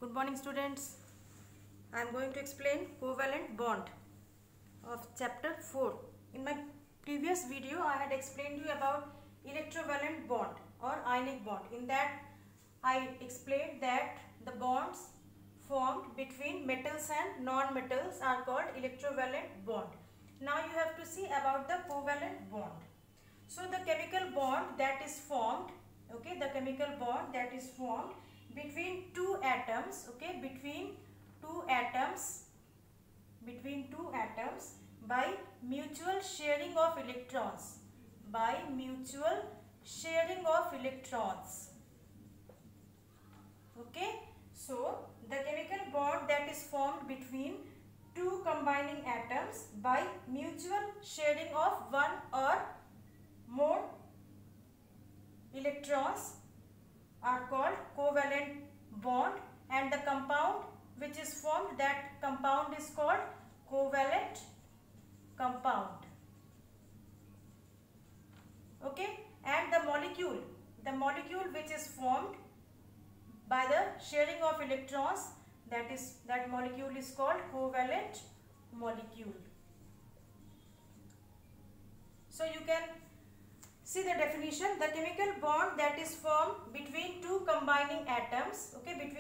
Good morning, students. I am going to explain covalent bond of chapter 4. In my previous video, I had explained you about electrovalent bond or ionic bond. In that, I explained that the bonds formed between metals and non-metals are called electrovalent bond. Now you have to see about the covalent bond. So the chemical bond that is formed, the chemical bond that is formed between two atoms, between two atoms by mutual sharing of electrons, So the chemical bond that is formed between two combining atoms by mutual sharing of one or more electrons are called covalent bond, and the compound which is formed, that compound is called covalent compound. And the molecule which is formed by the sharing of electrons, that molecule is called covalent molecule. So you can see the definition. The chemical bond that is formed between two combining atoms,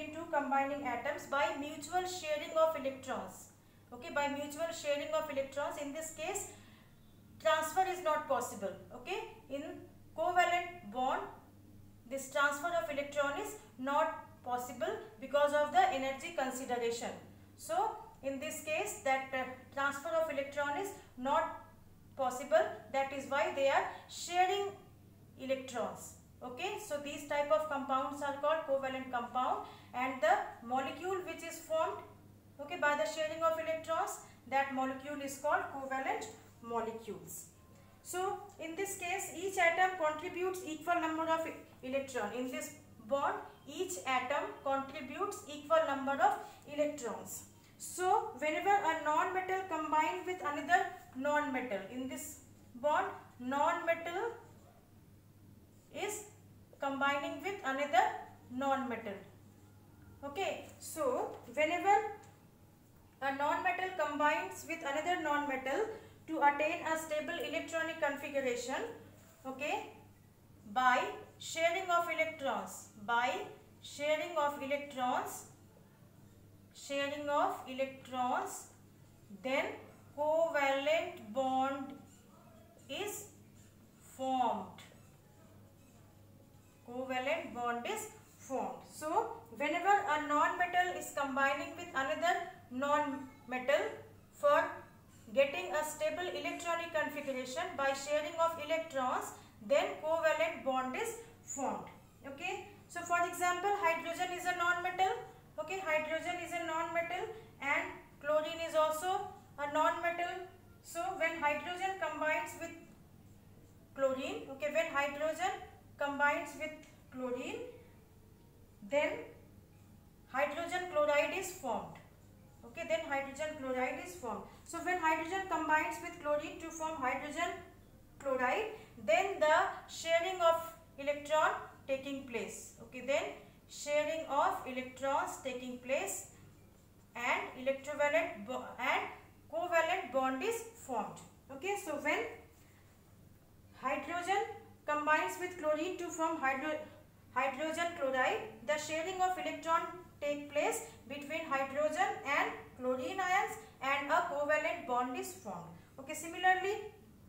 by mutual sharing of electrons. By mutual sharing of electrons. In this case, transfer is not possible. In covalent bond, this transfer of electron is not possible because of the energy consideration. So in this case, that transfer of electron is not possible. That is why they are sharing electrons. So these type of compounds are called covalent compound, and the molecule which is formed by the sharing of electrons, that molecule is called covalent molecules. So in this case, each atom contributes equal number of electrons. In this bond, each atom contributes equal number of electrons. So whenever a non-metal combines with another non-metal, in this bond, non-metal is combining with another non-metal. So whenever a non-metal combines with another non-metal to attain a stable electronic configuration, by sharing of electrons, then covalent bond is formed. So whenever a non-metal is combining with another non-metal for getting a stable electronic configuration by sharing of electrons, then covalent bond is formed. So for example, hydrogen is a non-metal. Hydrogen is a non-metal, and chlorine is also a non-metal. So when hydrogen combines with chlorine, then hydrogen chloride is formed. So when hydrogen combines with chlorine to form hydrogen chloride, then the sharing of electron taking place. Sharing of electrons taking place, and covalent bond is formed. So when hydrogen combines with chlorine to form hydrogen chloride, the sharing of electron take place between hydrogen and chlorine ions, and a covalent bond is formed. Similarly,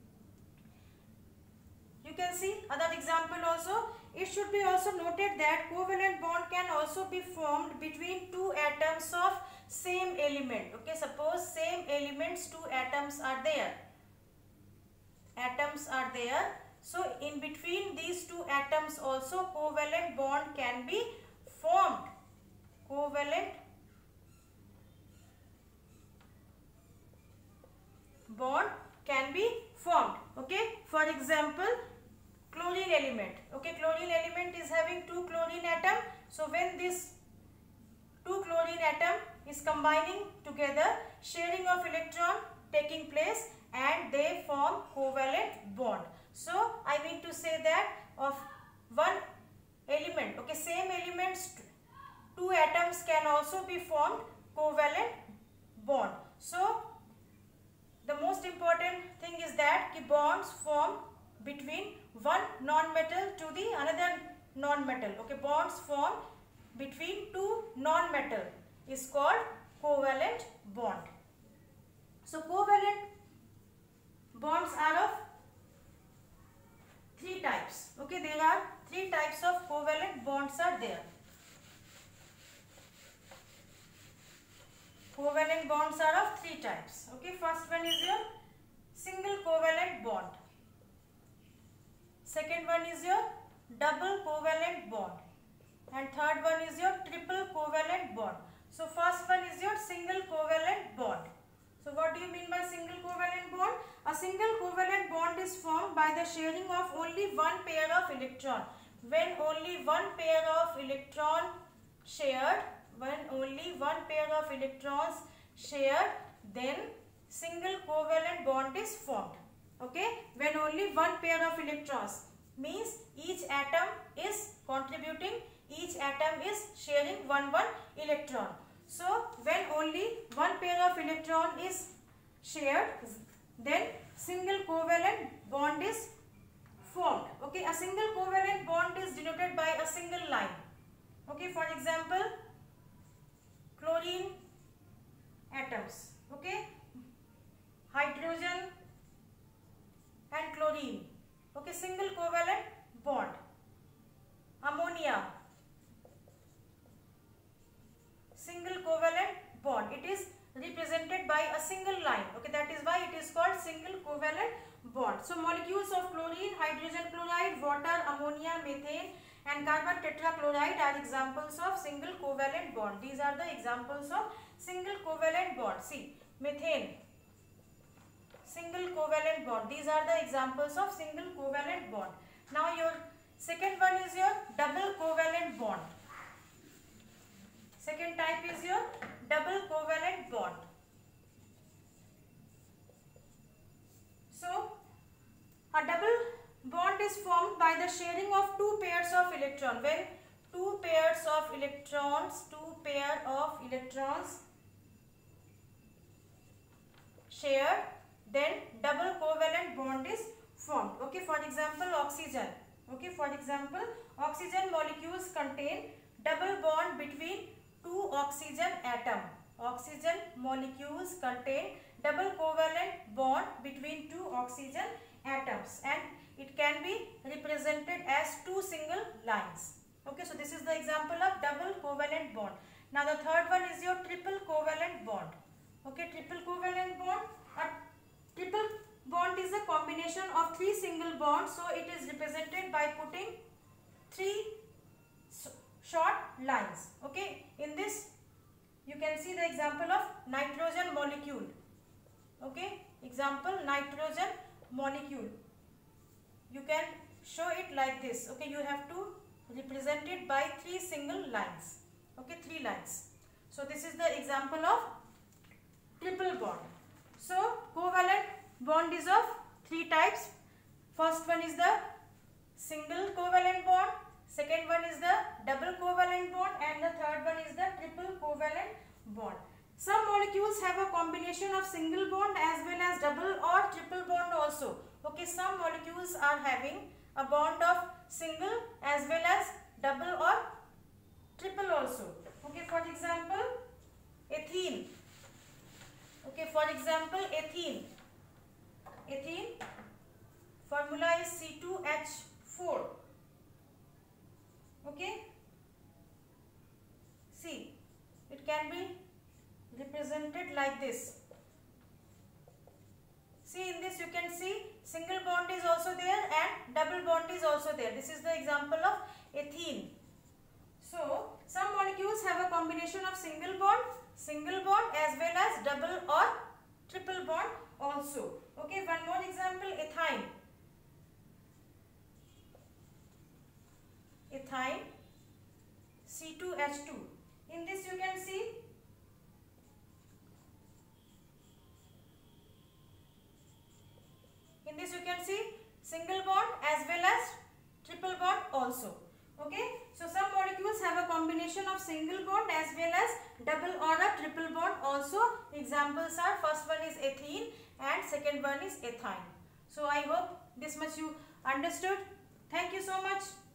you can see other example also. It should be also noted that covalent bond can also be formed between two atoms of same element. Suppose same elements, two atoms are there. So in between these two atoms also covalent bond can be formed. Covalent bond can be formed. For example, chlorine element. Chlorine element is having two chlorine atom. So when this two chlorine atom is combining together, sharing of electron taking place, and they form covalent bond. So I mean to say that of one element, same elements two atoms can also be formed covalent bond. So the most important thing is that ki bonds form between one non-metal to the another non-metal. Okay, bonds form between two non-metal is called covalent bond. So covalent bonds are of three types. Okay, there are three types of covalent bonds are there. Covalent bonds are of three types. Okay, first one is your single covalent bond. Second one is your double covalent bond. And third one is your triple covalent bond. So first one is your single covalent bond. So what do you mean by single covalent bond? A single covalent bond is formed by the sharing of only one pair of electron. When only one pair of electron shared, then single covalent bond is formed. Okay, when only one pair of electrons, means each atom is contributing, each atom is sharing one electron. So when only one pair of electron is shared, then single covalent bond is formed. Okay, a single covalent bond is denoted by a single line. Okay, for example, chlorine atoms. Okay, hydrogen and chlorine. Okay, single covalent bond. Ammonia, single covalent bond. It is represented by a single line. Okay, that is why it is called single covalent bond. So molecules of chlorine, hydrogen chloride, water, ammonia, methane and carbon tetrachloride are examples of single covalent bond. These are the examples of single covalent bond. See, methane, single covalent bond. These are the examples of single covalent bond. Now your second one is your double covalent bond. Second type is your double covalent bond. So a double bond is formed by the sharing of two pairs of electrons. When two pairs of electrons shared, then double covalent bond is formed. Okay, for example, oxygen. Okay, for example, oxygen molecules contain double bond between two oxygen atom. Oxygen molecules contain double covalent bond between two oxygen atoms, and it can be represented as two single lines. Okay, so this is the example of double covalent bond. Now the third one is your triple covalent bond. Okay, triple covalent bond. A triple bond is a combination of three single bonds, so it is represented by putting three short lines. Okay, in this you can see the example of nitrogen molecule. Okay, example nitrogen molecule. You can show it like this. Okay, you have to represent it by three single lines. Okay, three lines. So this is the example of triple bond. So covalent bond is of three types. First one is the single covalent bond, second one is the double covalent bond, and the third one is the triple covalent bond. Some molecules have a combination of single bond as well as double or triple bond also. Okay, some molecules are having a bond of single as well as double or triple also. Okay, for example, ethene. Okay, for example, ethene. Ethene formula is C2H4. Okay, see, it can be represented like this. See, in this you can see single bond is also there and double bond is also there. This is the example of ethene. So some molecules have a combination of single bond as well as double or triple bond also. Okay, one more example, ethyne. Ethyne, C2H2. In this you can see single bond as well as triple bond also. Okay, so some molecules have a combination formation of single bond as well as double or a triple bond also. Examples are, first one is ethene and second one is ethine. So I hope this much you understood. Thank you so much.